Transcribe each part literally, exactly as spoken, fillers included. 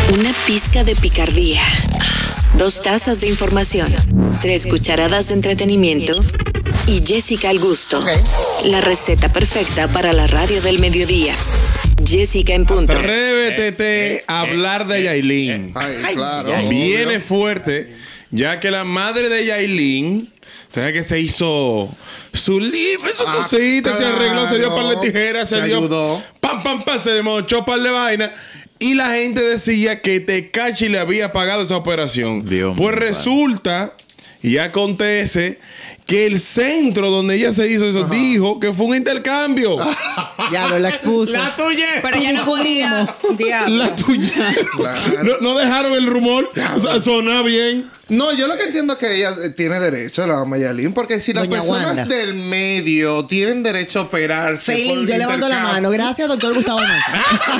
Una pizca de picardía. Dos tazas de información. Tres cucharadas de entretenimiento. Y Jessica al gusto. Okay. La receta perfecta para la radio del mediodía. Jessica en punto. Atrévete a hablar de Yailin. Ay, claro. Viene fuerte, ya que la madre de Yailin, ¿sabes que se hizo su libro, su ah, cosita, claro, se arregló, se dio par de tijeras, se, se dio ayudó. pam, pam, pam, se desmochó par de vaina. Y la gente decía que Tekashi le había pagado esa operación. Dios pues mío, resulta y acontece que el centro donde ella se hizo eso, ajá, dijo que fue un intercambio. Ya lo la expuso. La tuya. Pero ya no podía. La tuya. Claro. No, no dejaron el rumor sonar bien. No, yo lo que entiendo es que ella tiene derecho, la mamá Yailin, porque si las Doña personas Wanda. del medio tienen derecho a operarse. Feliz, yo levanto la mano. Gracias, doctor Gustavo Mesa.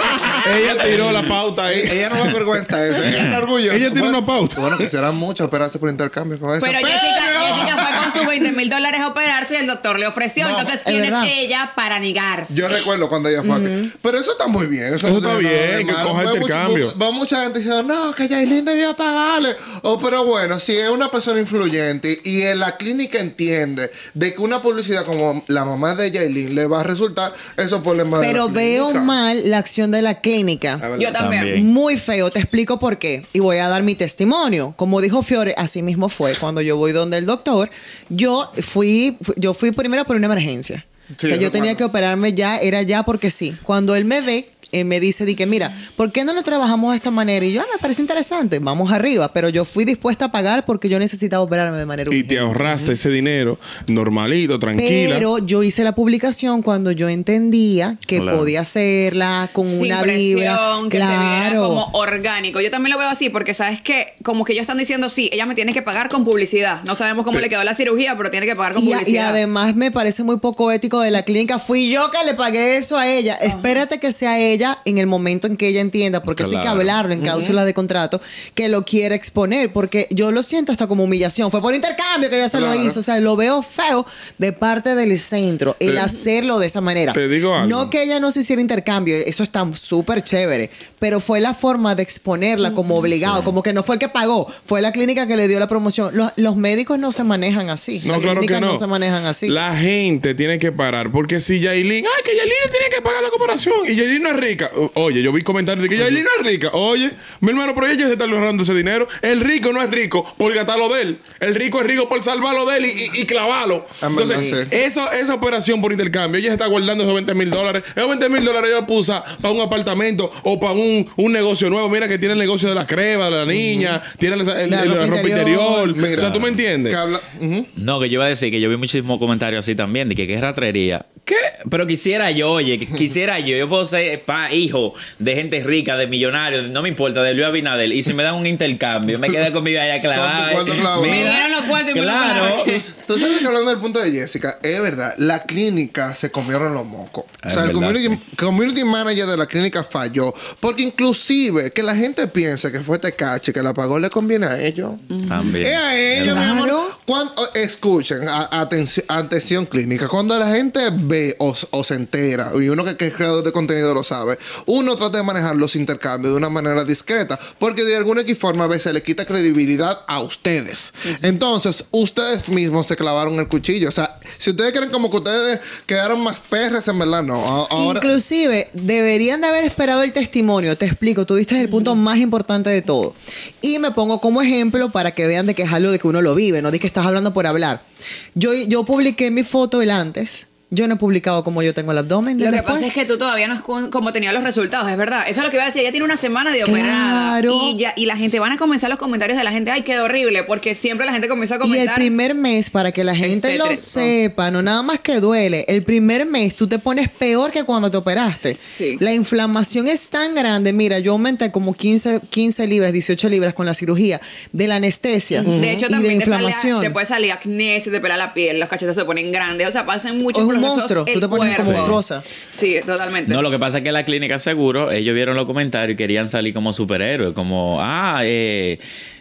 Ella tiró la pauta ahí. Ella no me avergüenza eso. Ella está orgullosa. Ella tiene bueno, una pauta. Bueno, que serán muchos operarse por intercambio con eso. Pero, pero Jessica, Jessica fue con sus veinte mil dólares a operarse y el doctor le ofreció. No, entonces, ¿quién es, es ella para negarse? Yo recuerdo cuando ella fue uh-huh. aquí. Pero eso está muy bien. Eso, eso está bien, que coja intercambio. Va mucha gente diciendo, no, que Yailin debía pagarle. Oh, pero bueno, si es una persona influyente y en la clínica entiende de que una publicidad como la mamá de Yailin le va a resultar esos problemas. Pero de la veo mal la acción de la clínica. Yo también. también. Muy feo. Te explico por qué. Y voy a dar mi testimonio. Como dijo Fiore, así mismo fue. Cuando yo voy donde el doctor, yo fui, yo fui primero por una emergencia. Sí, o sea, yo tenía que operarme ya, era ya porque sí. Cuando él me ve, Eh, me dice de que mira, ¿por qué no lo trabajamos de esta manera? Y yo, ah, me parece interesante, vamos arriba. Pero yo fui dispuesta a pagar porque yo necesitaba operarme de manera urgente. Y te ahorraste uh-huh. ese dinero normalito, tranquila. Pero yo hice la publicación cuando yo entendía que claro. podía hacerla con sin una presión, vibra. Que claro. se viera como orgánico. Yo también lo veo así porque sabes que como que ellos están diciendo, sí, ella me tiene que pagar con publicidad. No sabemos cómo sí. le quedó la cirugía, pero tiene que pagar con y, publicidad. Y además me parece muy poco ético de la clínica. Fui yo que le pagué eso a ella. Uh-huh. Espérate que sea ella en el momento en que ella entienda, porque claro. eso hay que hablarlo en cláusulas uh-huh. de contrato, que lo quiera exponer, porque yo lo siento hasta como humillación. Fue por intercambio que ella se claro. lo hizo. O sea, lo veo feo de parte del centro, el te, hacerlo de esa manera. Te digo algo. No que ella no se hiciera intercambio, eso está súper chévere, pero fue la forma de exponerla como obligado, sí. como que no fue el que pagó, fue la clínica que le dio la promoción. Los, los médicos no se manejan así. No, Las claro clínicas que no. no se manejan así. La gente tiene que parar, porque si Yailin, ay, que Yailin tiene que pagar la cooperación y Yailin no es rica. Oye, yo vi comentarios de que Yailin no es rica. Oye, mi hermano, pero ella se está ahorrando ese dinero. El rico no es rico por gastarlo de él. El rico es rico por salvarlo de él y, y, y clavarlo. Entonces, sí. eso, esa operación por intercambio, ella se está guardando esos veinte mil dólares. Esos veinte mil dólares ella puso para un apartamento o para un, un negocio nuevo. Mira que tiene el negocio de la crema, de la niña, uh-huh. tiene el, el, el, la ropa interior. interior. Mira, o sea, ¿tú me entiendes? Que habla, uh-huh. No, que yo iba a decir que yo vi muchísimos comentarios así también, de que qué ratrería. ¿Qué? Pero quisiera yo, oye, quisiera yo. Yo puedo ser pa, hijo de gente rica, de millonarios, no me importa, de Luis Abinadel. Y si me dan un intercambio, me quedé con mi vida clavada. Me dieron los cuartos y claro. me Tú sabes que hablando del punto de Jessica, es verdad, la clínica se comieron los mocos. O sea, el community, sí. community manager de la clínica falló. Porque inclusive que la gente piense que fue Tekashi, que la pagó, le conviene a ellos. También. Es a ellos, mi amor. Cuando, escuchen, a, atención, atención clínica. Cuando la gente ve o, o se entera, y uno que, que es creador de contenido lo sabe, uno trata de manejar los intercambios de una manera discreta, porque de alguna forma a veces le quita credibilidad a ustedes. Uh-huh. Entonces, ustedes mismos se clavaron el cuchillo. O sea, si ustedes creen como que ustedes quedaron más perras, en verdad no. Ahora... Inclusive, deberían de haber esperado el testimonio. Te explico, tú viste el punto uh-huh. más importante de todo. Y me pongo como ejemplo para que vean de que es algo de que uno lo vive, no de que estás hablando por hablar. Yo, yo publiqué mi foto el antes. Yo no he publicado como yo tengo el abdomen. Lo que después. pasa es que tú todavía no es como tenía los resultados, es verdad. Eso es lo que iba a decir. Ella tiene una semana de operada. Claro. Y, ya, y la gente van a comenzar los comentarios de la gente. Ay, qué horrible. Porque siempre la gente comienza a comentar. Y el primer mes, para que la gente este, lo tres, sepa, no nada más que duele. El primer mes tú te pones peor que cuando te operaste. Sí. La inflamación es tan grande. Mira, yo aumenté como quince, quince libras, dieciocho libras con la cirugía de la anestesia. Uh-huh. De hecho, y también de te, inflamación. sale, te puede salir acné, se te pela la piel, los cachetes se ponen grandes. O sea, pasan muchos es un procesos. Monstruo. Tú te pones como monstruosa. Sí, totalmente. No, lo que pasa es que la clínica seguro, ellos vieron los comentarios y querían salir como superhéroes, como, ah, eh,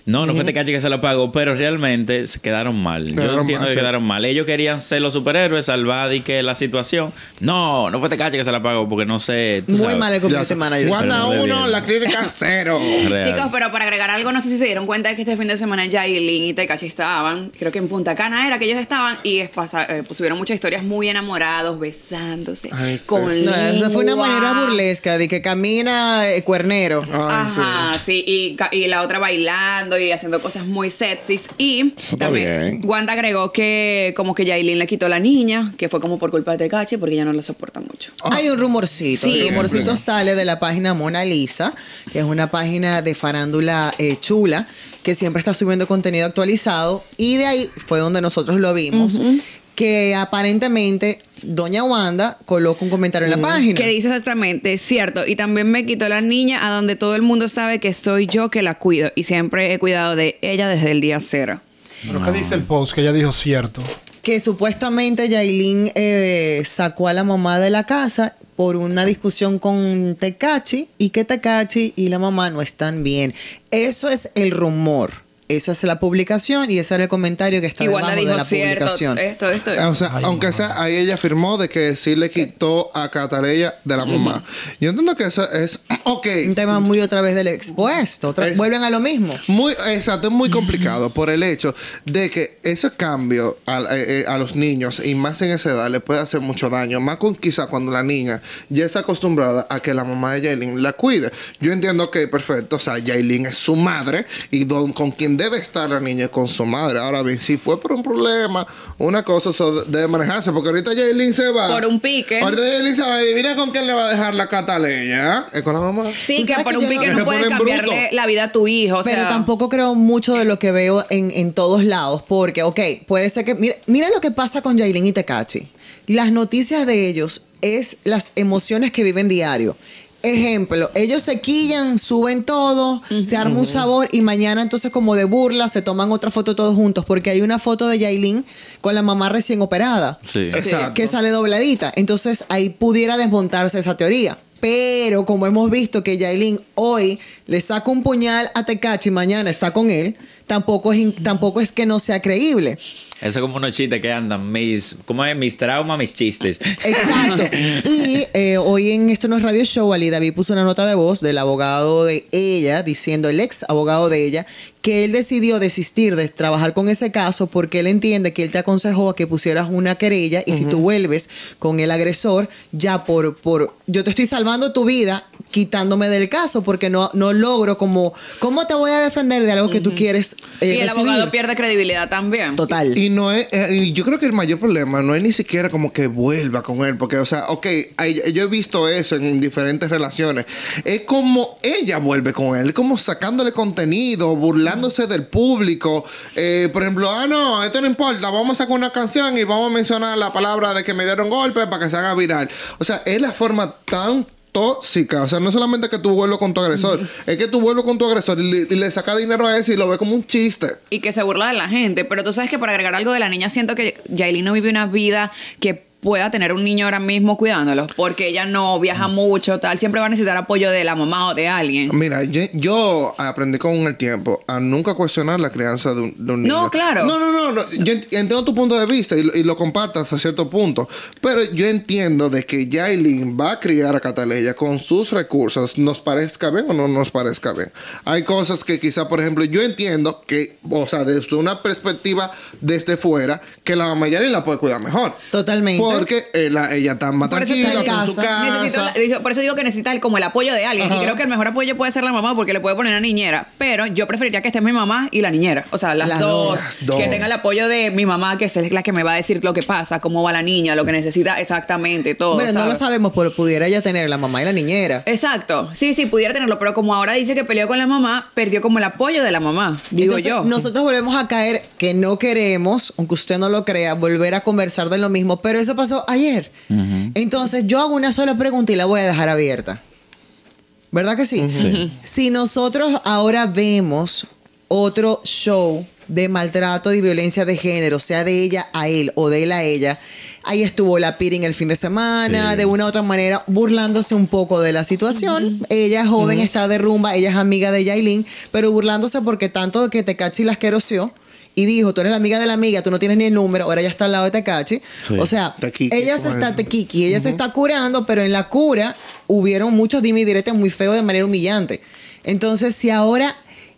No, no fue Tecachi que se la pagó, pero realmente se quedaron mal. Yo Quedaron entiendo mal, que sí. quedaron mal. Ellos querían ser los superhéroes, salvar y que la situación. No, no fue Tecachi que se la pagó porque no sé. tú Muy sabes. mal el community manager. Wanda Se lo debe uno, bien. la clínica cero. Real. Chicos, pero para agregar algo, no sé si se dieron cuenta de que este fin de semana Yailin y Tecachi estaban, creo que en Punta Cana era que ellos estaban, y es pasa, eh, pues, subieron muchas historias muy enamorados, besándose, Ay, sí. con No, esa fue una lengua. manera burlesca de que camina eh, cuernero. Ay, sí. Ajá, sí, y, ca- y la otra bailando y haciendo cosas muy sexys. Y también bien. Wanda agregó que como que Yailin le quitó a la niña, que fue como por culpa de Tecachi, porque ella no la soporta mucho. Hay un rumorcito. Sí. El rumorcito Siempre. sale de la página Mona Lisa, que es una página de farándula eh, chula, que siempre está subiendo contenido actualizado. Y de ahí fue donde nosotros lo vimos. Que aparentemente Doña Wanda coloca un comentario en la página. Que dice exactamente, cierto, y también me quitó la niña a donde todo el mundo sabe que soy yo que la cuido y siempre he cuidado de ella desde el día cero. ¿Pero qué dice el post? Que ella dijo cierto. Que supuestamente Yailin eh, sacó a la mamá de la casa por una discusión con Tecachi y que Tecachi y la mamá no están bien. Eso es el rumor. Eso es la publicación y ese era el comentario que está Y debajo Wanda de dijo la cierto, publicación. esto, esto, Ah, esto. O sea, Ay, aunque mamá. sea, ahí ella afirmó de que sí le quitó a Cataleya de la mamá. Yo entiendo que eso es... Ok. Un tema muy otra vez del expuesto. Otra- Es- vuelven a lo mismo. Muy, exacto, es muy complicado por el hecho de que ese cambio a, eh, eh, a los niños y más en esa edad le puede hacer mucho daño. Más con quizá cuando la niña ya está acostumbrada a que la mamá de Yailin la cuide. Yo entiendo que perfecto, o sea, Yailin es su madre y don, con quien debe estar la niña es con su madre. Ahora bien, si fue por un problema, una cosa, eso debe manejarse porque ahorita Yailin se va. Por un pique. Ahorita Yailin se va y adivina con quién le va a dejar la Cataleya. ¿Es con la mamá? Sí, Tú que sabes por que un yo pique no- no, Se puedes ponen cambiarle brutos. la vida a tu hijo. O Pero sea, tampoco creo mucho de lo que veo en, en todos lados, porque, ok, puede ser que... Mira, mira lo que pasa con Yailin y Tecachi. Las noticias de ellos es las emociones que viven diario. Ejemplo, ellos se quillan, suben todo, se arma un sabor y mañana entonces como de burla se toman otra foto todos juntos porque hay una foto de Yailin con la mamá recién operada. Sí. Exacto. Que sale dobladita. Entonces ahí pudiera desmontarse esa teoría. Pero como hemos visto que Yailin hoy le saca un puñal a Tecachi y mañana está con él, tampoco es, in- tampoco es que no sea creíble. Eso es como unos chistes que andan. Mis, ¿Cómo es? Mis traumas, mis chistes. Exacto. Y eh, hoy en Esto No es Radio Show, Ali David puso una nota de voz del abogado de ella, diciendo, el ex abogado de ella, que él decidió desistir de trabajar con ese caso porque él entiende que él te aconsejó a que pusieras una querella y si tú vuelves con el agresor, ya por, por yo te estoy salvando tu vida quitándome del caso porque no, no logro como, ¿cómo te voy a defender de algo que tú quieres eh, y el recibir? abogado pierde credibilidad también. Total. Y no es, eh, y yo creo que el mayor problema no es ni siquiera como que vuelva con él, porque, o sea, ok, hay- yo he visto eso en diferentes relaciones. Es como ella vuelve con él, como sacándole contenido, burlándose del público. Eh, por ejemplo, ah, no, esto no importa, vamos a sacar una canción y vamos a mencionar la palabra de que me dieron golpe para que se haga viral. O sea, es la forma tan tóxica, o sea, no solamente que tú vuelvas con tu agresor, es que tú vuelves con tu agresor y le, y le sacas dinero a ese y lo ves como un chiste. Y que se burla de la gente. Pero tú sabes que para agregar algo de la niña, siento que Yailin no vive una vida que pueda tener un niño ahora mismo cuidándolo, porque ella no viaja mucho, tal, siempre va a necesitar apoyo de la mamá o de alguien. Mira, yo, yo aprendí con el tiempo a nunca cuestionar la crianza de un, de un niño. No, claro. No, no, no. no. Yo ent- entiendo tu punto de vista y, lo- y lo compartas a cierto punto. Pero yo entiendo de que Yailin va a criar a Cataleya con sus recursos, nos parezca bien o no nos parezca bien. Hay cosas que quizá, por ejemplo, yo entiendo que, o sea, desde una perspectiva desde fuera, que la mamá Yailin la puede cuidar mejor. Totalmente. Porque ella, ella está más Por eso tranquila está en con su casa. Necesito casa. la- dice- por eso digo que necesita el- como el apoyo de alguien. Ajá. Y creo que el mejor apoyo puede ser la mamá porque le puede poner a niñera. Pero yo preferiría que esté mi mamá y la niñera. O sea, las, Las dos, dos. Las dos. Que tenga el apoyo de mi mamá, que es la que me va a decir lo que pasa, cómo va la niña, lo que necesita exactamente, todo. Bueno, no lo ¿sabes? sabemos, pero pudiera ya tener la mamá y la niñera. Exacto. Sí, sí, pudiera tenerlo. Pero como ahora dice que peleó con la mamá, perdió como el apoyo de la mamá. Digo Entonces, yo. nosotros volvemos a caer que no queremos, aunque usted no lo crea, volver a conversar de lo mismo, pero eso pasó ayer. Entonces, yo hago una sola pregunta y la voy a dejar abierta. ¿Verdad que sí? Sí. Si nosotros ahora vemos otro show de maltrato y violencia de género, sea de ella a él o de él a ella, ahí estuvo la Pirin el fin de semana, Sí. de una u otra manera, burlándose un poco de la situación. Uh-huh. Ella es joven, uh-huh. está de rumba, ella es amiga de Yailin, pero burlándose porque tanto que Tekashi la asquerosió y dijo, tú eres la amiga de la amiga, tú no tienes ni el número, ahora ya está al lado de Tekashi. Sí. O sea, Tekiki, ella se está, Tekiki, ella uh-huh. se está curando, pero en la cura hubieron muchos dime y diretes muy feos de manera humillante. Entonces, si ahora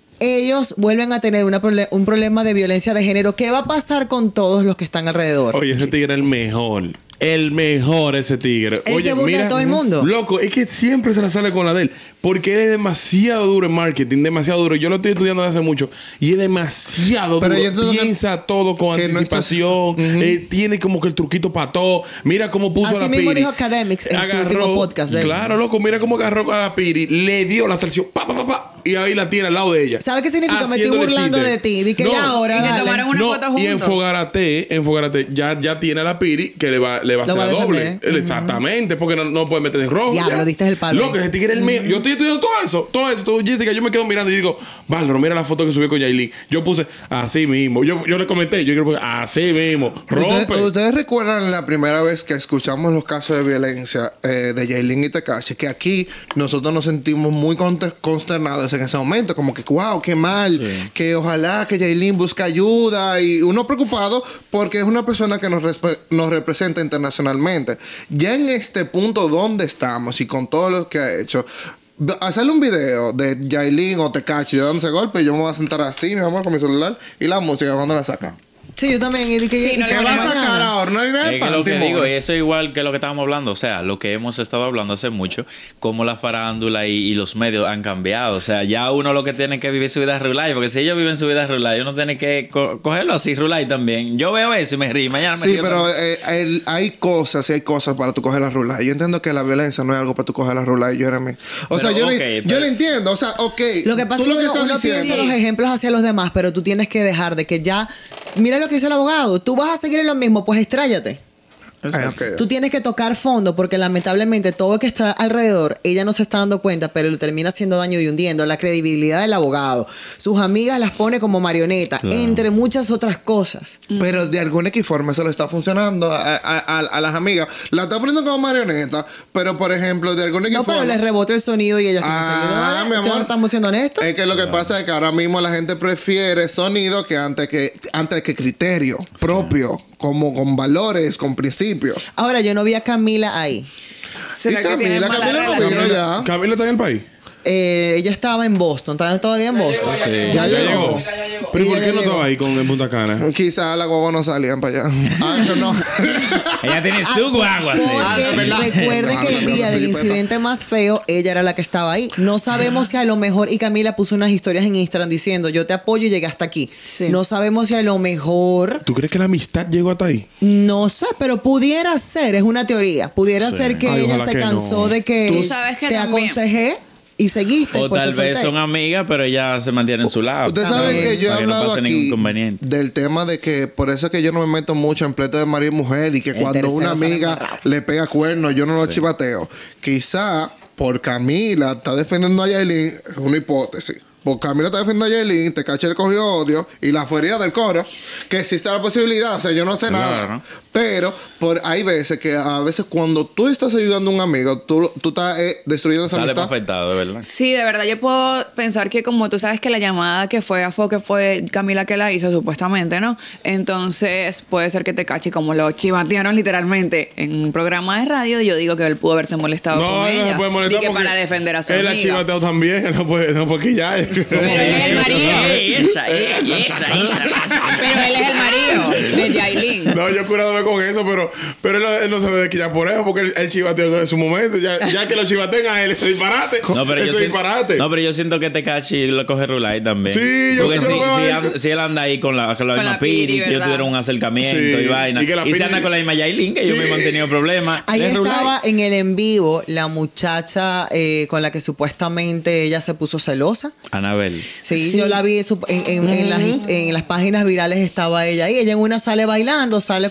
ellos vuelven a tener una prole- un problema de violencia de género, ¿qué va a pasar con todos los que están alrededor? Oye, ese tigre es el mejor. El mejor ese tigre. Él Oye, se burla mira, de todo el mundo. Loco, es que siempre se la sale con la de él. Porque él es demasiado duro en marketing, demasiado duro. Yo lo estoy estudiando desde hace mucho. Y es demasiado Pero duro. Piensa que, todo con anticipación. No estás... uh-huh. eh, tiene como que el truquito para todo. Mira cómo puso Así a la mismo Piri. dijo Academics en agarró, su último podcast. ¿eh? Claro, loco. Mira cómo agarró a la Piri. Le dio la salción. Pa, pa, pa, pa, y ahí la tiene al lado de ella. ¿Sabes qué significa? Me estoy burlando chiste. de ti. Di que no, ya ahora. Y se dale. tomaron una no, foto juntos. Y en Fogarate, en Fogarate, ya, ya tiene a la Piri que le va, le va a hacer va a doble. Uh-huh. Exactamente, porque no, no puede meter en rojo. Ya, lo diste el palo. Loco, ese tigre es el mío. Yo estoy estudiando todo eso, todo eso. Todo, Jessica, yo me quedo mirando y digo, Valor, mira la foto que subió con Yailin. Yo puse así mismo. Yo, yo le comenté, yo quiero poner así mismo. Rompe. ¿Ustedes, ¿Ustedes recuerdan la primera vez que escuchamos los casos de violencia eh, de Yailin y Tekashi? Que aquí nosotros nos sentimos muy consternados en ese momento. Como que, wow, qué mal. Sí. Que ojalá que Yailin busque ayuda. Y uno preocupado porque es una persona que nos, resp- nos representa internacionalmente. Ya en este punto donde estamos y con todo lo que ha hecho, hacerle un video de Yailin o Tekashi dándose golpe, yo me voy a sentar así, mi amor, con mi celular y la música cuando la saca. Sí, yo también. ¿Y que, sí, y no que va a sacar ahora? No hay nada es para que lo que timón. digo, eso es igual que lo que estábamos hablando. O sea, lo que hemos estado hablando hace mucho, cómo la farándula y, y los medios han cambiado. O sea, ya uno lo que tiene que vivir su vida rural. Porque si ellos viven su vida rural, uno tiene que co- cogerlo así, rural también. Yo veo eso y me río. Mañana me Sí, río pero eh, el, hay cosas y hay cosas para tú coger la rural. Yo entiendo que la violencia no es algo para tú coger la rural. Yo era mí. O pero, sea, yo, okay, le, pero... yo le entiendo. O sea, ok. Lo que pasa es que, que uno, uno piensa los ejemplos hacia los demás, pero tú tienes que dejar de que ya... Mira lo que hizo el abogado. Tú vas a seguir en lo mismo, pues estrállate. Ay, okay. Tú tienes que tocar fondo porque lamentablemente todo lo que está alrededor, ella no se está dando cuenta, pero le termina haciendo daño y hundiendo la credibilidad del abogado. Sus amigas las pone como marioneta, claro. entre muchas otras cosas. Pero de alguna forma eso le está funcionando a, a, a, a las amigas. La está poniendo como marioneta, pero por ejemplo, de alguna no, forma... No, pero les rebota el sonido y ella está ah, seguidores. Mi amor, ¿estamos siendo honestos? Es que lo que pasa es que ahora mismo la gente prefiere sonido que antes que, antes que criterio propio. Sí. Como con valores, con principios. Ahora, yo no vi a Camila ahí. ¿Será que Camila, Camila, no vino ya? ¿Camila está en el país? Eh, ella estaba en Boston. ¿Está todavía en Boston? Sí. Ya, ya llegó. llegó. ¿Pero y por qué no estaba ahí con en Punta Cana? Quizás las guaguas no salían para allá. Ay, no. Ella tiene su guagua. Sí. Ah, recuerde que el día del incidente más feo, ella era la que estaba ahí. No sabemos si a lo mejor... Y Camila puso unas historias en Instagram diciendo, yo te apoyo y llegué hasta aquí. Sí. No sabemos si a lo mejor... ¿Tú crees que la amistad llegó hasta ahí? No sé, pero pudiera ser. Es una teoría. Pudiera sí. ser que Ay, ella se que cansó no. de que... Tú sabes que te también. aconsejé. Y seguiste. O tal vez son amigas, pero ella se mantiene en su lado. Ustedes saben que yo he hablado no aquí del tema de que por eso es que yo no me meto mucho en pleito de marido y mujer y que el cuando una amiga le pega cuernos, yo no lo sí. chivateo. Quizá por Camila está defendiendo a Yailin, es una hipótesis. Porque Camila está defendiendo a Yailin, Tekashi le cogió odio y la furia del coro, que existe la posibilidad, o sea, yo no sé claro. nada. Pero por, hay veces que a veces cuando tú estás ayudando a un amigo, tú, tú estás eh, destruyendo esa Sale amistad. Sale afectado, de verdad. Sí, de verdad. Yo puedo pensar que como tú sabes que la llamada que fue a Fo, que fue Camila que la hizo, supuestamente, ¿no? Entonces puede ser que Tekashi, como lo chivatearon literalmente en un programa de radio, yo digo que él pudo haberse molestado no, con no ella. Se puede molestar y que para defender a su él amiga. Él ha chivateado también, no puede, no, porque ya... Pero él es el marido. Esa, esa, esa, esa. Pero él es el marido de Yailin. No, yo curándome con eso, pero, pero él, él no se debe quillar por eso, porque él, él chivateó en su momento. Ya, ya que lo chivaten a él, ese disparate. No, pero ese yo disparate. Siento, no, pero yo siento que Tekashi lo coge Rulay también. Sí, yo Porque si, creo si, and, si él anda ahí con la, con la con misma la Piri, Piri, que ellos tuvieron un acercamiento sí. y vaina. Y, y Piri... si anda con la misma Yailin, que sí. yo mismo han tenido problemas. Ahí estaba en el en vivo la muchacha eh, con la que supuestamente ella se puso celosa. Anabel. Sí, sí. yo la vi en, en, en, uh-huh. en, las, en las páginas virales estaba ella ahí. Ella en una sale bailando, sale como hablando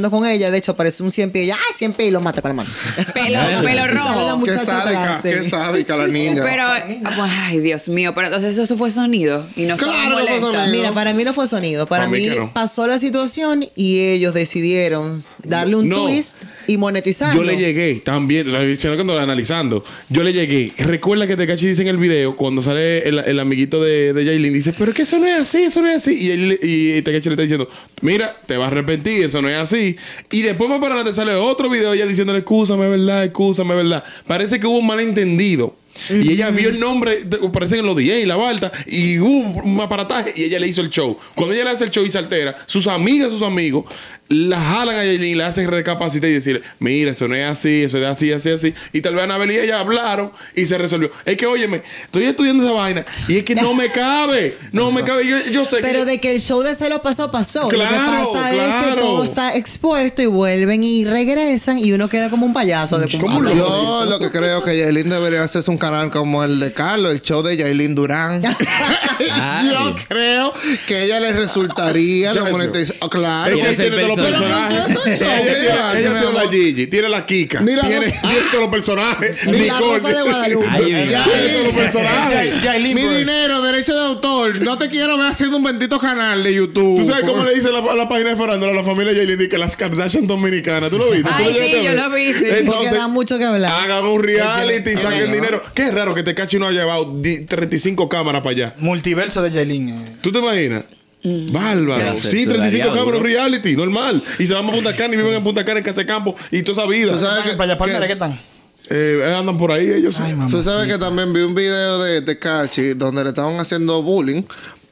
hablando con ella. De hecho, aparece un cien pies y ella, ¡ay, cien pies! Y lo mata con la mano. Pelo, pelo Y sale la rojo. Qué muchacha sádica, atrás, sí. qué sádica la niña. Pero, ay, Dios mío, pero entonces eso fue sonido y no estaba Claro que fue molesta. sonido. Mira, para mí no fue sonido. Para, Para mí mí, que no. pasó la situación y ellos decidieron darle un No. twist y monetizarlo. Yo le llegué también, la diciendo cuando la analizando. Yo le llegué. Recuerda que Tekashi dice en el video, cuando sale el, el amiguito de, de Yailin, dice, pero que eso no es así, eso no es así. Y, él, y Tekashi le está diciendo, mira, te vas a arrepentir, eso no es así. Y después más para adelante sale otro video ella diciéndole, excúsame, verdad, excúsame, verdad. Parece que hubo un malentendido. Y ella vio el nombre, de- parece en los D J, la Balta, y hubo un aparataje y ella le hizo el show. Cuando ella le hace el show y se altera, sus amigas, sus amigos, la jalan a Yailin y la hacen recapacitar y decirle, mira, eso no es así, eso es así, así, así. Y tal vez Anabel y ella hablaron y se resolvió. Es que, óyeme, estoy estudiando esa vaina y es que no me cabe, no me cabe. Yo, yo sé Pero que... de que el show de celo pasó, pasó. Claro, Lo que pasa es que claro. todo está expuesto y vuelven y regresan y uno queda como un payaso de ¿Cómo lo- Yo lo que creo que Yailin debería hacerse un canal como el de Carlos, el show de Yailin Durán. Ay. Yo creo que ella le resultaría la Chacho. monetización. Oh, claro. Es que ¿Quién es tiene el todos los personaje? personajes. Pero no, no es ese show, Ella mira, ella mi tiene la amor. Gigi, tiene la Kika, Mira, tiene, no- tiene todos los personajes. Ni la Rosa de Guadalupe. Ay, Tiene mira. todos los personajes. Yailin Mi Bird. dinero, derecho de autor. No te quiero ver haciendo un bendito canal de YouTube. ¿Tú sabes cómo le dice la, la página de farándula a la familia Yailin? Dice que las Kardashian dominicanas. ¿Tú lo viste? ¿Tú Ay, lo llegaste sí, a yo ver? lo vi, sí. Porque da mucho que hablar. Hagan un reality y saquen Ajá. dinero. Qué raro que Tekashi no haya llevado di- treinta y cinco cámaras para allá. Multiverso de Yailin. eh. ¿Tú te imaginas? Bárbaro. Se- Sí, se treinta y cinco daría cámaras, duro. reality, normal. Y se van a Punta Cana y viven en Punta Cana, en Casa de Campo y toda esa vida. ¿Tú sabes que, Para allá, para que- allá, ¿qué tal? Eh, andan por ahí ellos. sí. Ay, mamá. Tú sabes que también vi un video de Tekashi donde le estaban haciendo bullying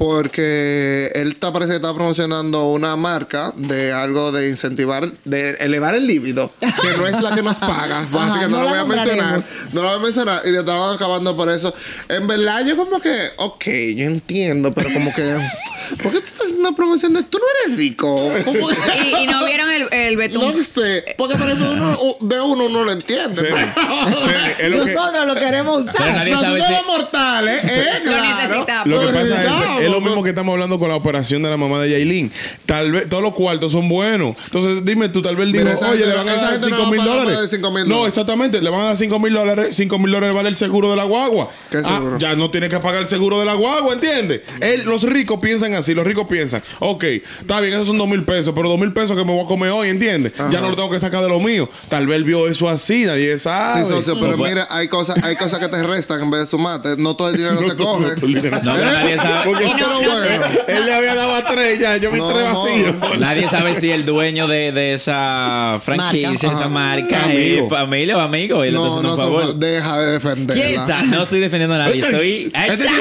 porque él está, parece que está promocionando una marca de algo de incentivar, de elevar el líbido, que no es la que nos paga. Así que no, no lo la voy a mencionar. nombraremos. No lo voy a mencionar. Y le estaban acabando por eso. En verdad, yo como que, ok, yo entiendo, pero como que, ¿por qué tú estás haciendo una promoción de tú no eres rico? ¿Cómo que- Y, y no vieron el, el betún. No sé, porque por ejemplo uno, de uno uno lo entiende. Sí. pero- Sí, es lo que- Nosotros lo queremos Pero usar. nadie sabe Nosotros si... los mortales, eh, Lo claro. necesitamos. Lo que Lo pasa es, necesitamos, es lo pues. mismo que estamos hablando con la operación de la mamá de Yailin. Tal vez todos los cuartos son buenos. Entonces, dime tú, tal vez digo, Pero esa oye, gente le no- van a esa dar gente no cinco va a mil pagar más dólares. de cinco mil No, dólares. exactamente, le van a dar cinco mil dólares. cinco mil dólares vale el seguro de la guagua. ¿Qué Ah, seguro? ya no tiene que pagar el seguro de la guagua, ¿entiendes? Él, los ricos piensan así, los ricos piensan, ok, está bien, esos son dos mil pesos, pero dos mil pesos que me voy a comer hoy, ¿entiendes? Ya no lo tengo que sacar de lo mío. Tal vez él vio eso así, nadie sabe. Sí, socio, pero No, pues- mira, hay cosas, hay cosas que te restan en vez de sumarte. No todo el dinero No, se tú- coge. no, tú el dinero- No, pero nadie sabe. Porque No, pero no, bueno, él le había dado a tres ya, yo vi No, tres no. vacíos. Nadie sabe si el dueño de, de esa franquicia, Marca. esa Ajá. marca, Amigo. es familia o amigo. Y le está No, haciendo no, un son- favor. deja de defenderla. ¿Quién sabe? No estoy defendiendo a nadie. Estoy. ¡Esa! Ese-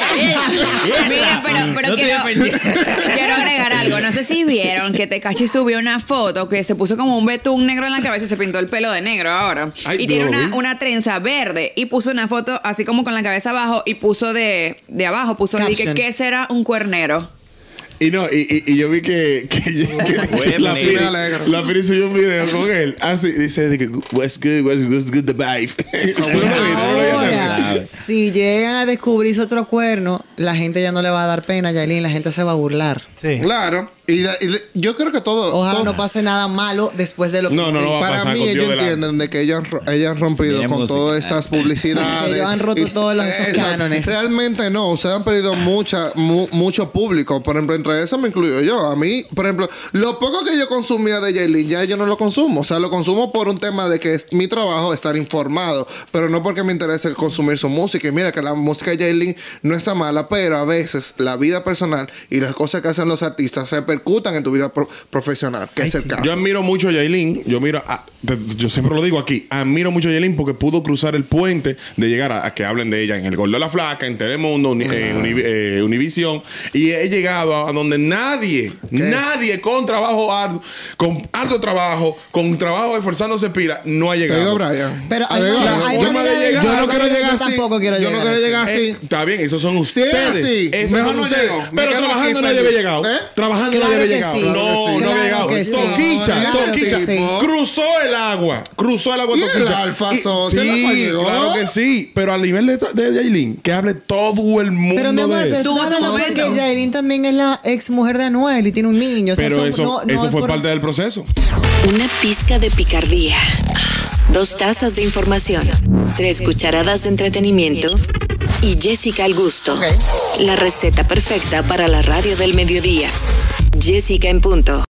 ¡Esa! Mira, pero, pero No estoy quiero, defendiendo. quiero agregar algo. No sé si vieron que Tekashi subió una foto que se puso como un betún negro en la cabeza y se pintó el pelo de negro ahora. Ay, y tiene no lo una, vi. una trenza verde y puso una foto así como con la cabeza abajo y puso de, de abajo, puso de que Caption. ¿qué será un cuernero? Y no, y, y, y yo vi que, que, que Bueno, la sí, Piri, me alegro. la Piri subió un video con él. Así, dice, de que, what's good, what's good, what's good, the vibe. ¿Tú lo viste? ¿No lo viste? Ahora, si llegan a descubrirse otro cuerno, la gente ya no le va a dar pena, Yailin, la gente se va a burlar. Sí. Claro. Y, la- y le- yo creo que todo. Ojalá todo- no pase nada malo después de lo que No, no, no va a para pasar mí con ellos Dios delante. entienden de que ellos han, ro- ellos han rompido Viene con música. todas estas publicidades. Ellos han roto Y- todos los- esos Exacto. cánones. Realmente no. Ustedes han perdido mucha, mu- mucho público. Por ejemplo, entre eso me incluyo yo. A mí, por ejemplo, lo poco que yo consumía de Yailin, ya yo no lo consumo. O sea, lo consumo por un tema de que es mi trabajo estar informado, pero no porque me interese consumir su música. Y mira que la música de Yailin no está mala, pero a veces la vida personal y las cosas que hacen los artistas repercutan en tu vida pro- profesional, que es el caso. Yo admiro mucho a Yailin. Yo miro a- te- yo siempre lo digo aquí. Admiro mucho a Yailin porque pudo cruzar el puente de llegar a, a que hablen de ella en El Gordo de la Flaca, en Telemundo, uni- eh, Uni- eh, Univisión. Y he llegado a, a donde nadie, nadie con trabajo arduo, con harto trabajo, con trabajo esforzándose pila, no ha Te llegado. digo, Brian. Pero Te hay digo, manera- yo- hay yo- manera de yo llegar no a quiero donde llegar tú estás tampoco quiero Yo llegar no quiero así. llegar así. Eh, está bien, esos son Si es ustedes. así, Esos mejor son no ustedes. llego. Me Pero quedo trabajando aquí nadie había feliz. llegado. ¿Eh? Trabajando Claro nadie había que llegado. sí. No, Claro que sí. no había llegado. Claro que sí. Toquicha, Claro que Toquicha. sí. Cruzó el agua. Cruzó el agua ¿Y el Toquicha. Alfa Y- Socia Sí, no llegó? claro que sí. Pero al nivel de, de Yailin, que hable todo el mundo Pero mi amor, de pero eso. tú Tuvo estás su hablando porque momento. Yailin también es la ex mujer de Anuel y tiene un niño. O sea, Pero son- eso, no- no eso es fue por- parte del proceso. Una pizca de picardía. Dos tazas de información. Tres cucharadas de entretenimiento. Y Jessica al gusto. La receta perfecta para la radio del mediodía. Jessica en punto.